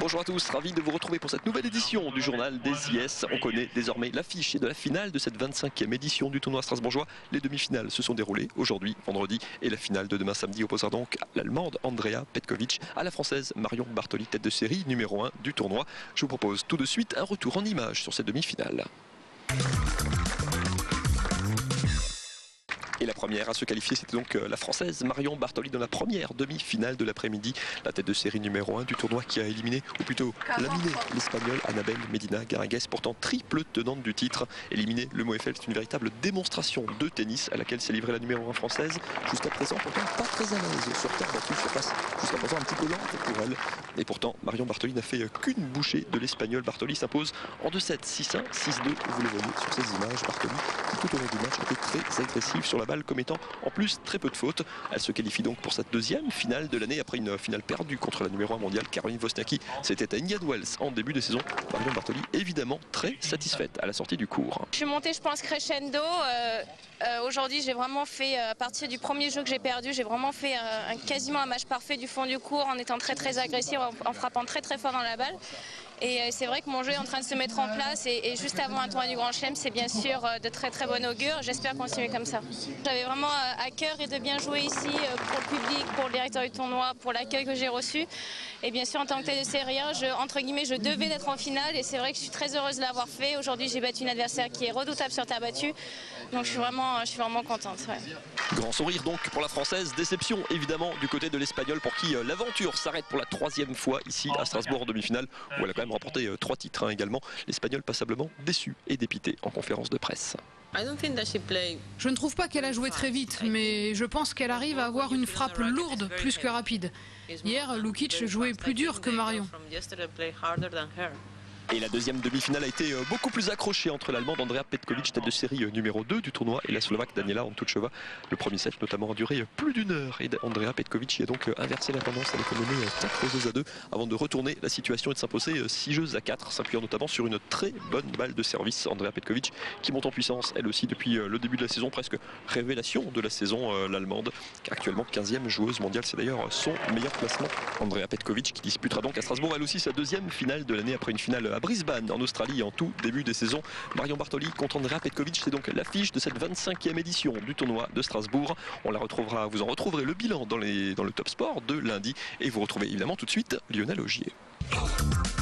Bonjour à tous, ravi de vous retrouver pour cette nouvelle édition du journal des IS. On connaît désormais l'affiche de la finale de cette 25e édition du tournoi strasbourgeois. Les demi-finales se sont déroulées aujourd'hui, vendredi, et la finale de demain samedi opposera donc l'Allemande Andrea Petkovic à la Française Marion Bartoli, tête de série numéro 1 du tournoi. Je vous propose tout de suite un retour en images sur cette demi-finale. Et la première à se qualifier, c'était donc la Française Marion Bartoli dans la première demi-finale de l'après-midi. La tête de série numéro 1 du tournoi qui a éliminé, ou plutôt laminé, l'Espagnole Anabel Medina Garrigues, pourtant triple tenante du titre. Éliminer le MoFL, c'est une véritable démonstration de tennis à laquelle s'est livrée la numéro 1 française. Jusqu'à présent, pourtant pas très à l'aise sur terre battue, surface jusqu'à présent un petit peu lente pour elle. Et pourtant, Marion Bartoli n'a fait qu'une bouchée de l'Espagnole. Bartoli s'impose en 2-7, 6-1, 6-2. Vous le voyez sur ces images. Bartoli, qui tout au long du match, était très agressive sur la balle, commettant en plus très peu de fautes. Elle se qualifie donc pour cette deuxième finale de l'année après une finale perdue contre la numéro 1 mondiale Caroline Wozniacki. C'était à Indian Wells en début de saison. Marion Bartoli évidemment très satisfaite à la sortie du cours. Je suis montée, je pense, crescendo. Aujourd'hui, j'ai vraiment fait, à partir du premier jeu que j'ai perdu, j'ai vraiment fait quasiment un match parfait du fond du court en étant très agressive, en frappant très fort dans la balle. Et c'est vrai que mon jeu est en train de se mettre en place et juste avant un tournoi du Grand Chelem, c'est bien sûr de très bon augure. J'espère continuer comme ça. J'avais vraiment à cœur et de bien jouer ici pour le public, pour le directeur du tournoi, pour l'accueil que j'ai reçu. Et bien sûr, en tant que tête de série 1, je devais d'être en finale et c'est vrai que je suis très heureuse de l'avoir fait. Aujourd'hui, j'ai battu une adversaire qui est redoutable sur terre battue. Donc je suis vraiment contente. Ouais. Grand sourire donc pour la Française, déception évidemment du côté de l'Espagnol pour qui l'aventure s'arrête pour la 3e fois ici à Strasbourg en demi-finale où elle a quand même remporté 3 titres également. L'Espagnol passablement déçu et dépité en conférence de presse. Je ne trouve pas qu'elle a joué très vite, mais je pense qu'elle arrive à avoir une frappe lourde plus que rapide. Hier, Lukic jouait plus dur que Marion. Et la deuxième demi-finale a été beaucoup plus accrochée entre l'Allemande Andrea Petkovic, tête de série numéro 2 du tournoi, et la Slovaque Daniela Antucheva. Le premier set notamment a duré plus d'une heure et Andrea Petkovic a donc inversé la tendance. Elle est menée 4-2-2 avant de retourner la situation et de s'imposer 6-4, s'appuyant notamment sur une très bonne balle de service. Andrea Petkovic qui monte en puissance elle aussi depuis le début de la saison, presque révélation de la saison, l'Allemande, actuellement 15e joueuse mondiale, c'est d'ailleurs son meilleur classement. Andrea Petkovic qui disputera donc à Strasbourg elle aussi sa deuxième finale de l'année après une finale à Brisbane en Australie en tout début des saisons. Marion Bartoli contre Andrea Petkovic, c'est donc l'affiche de cette 25e édition du tournoi de Strasbourg. On la retrouvera, vous en retrouverez le bilan dans le Top Sport de lundi et vous retrouvez évidemment tout de suite Lionel Augier.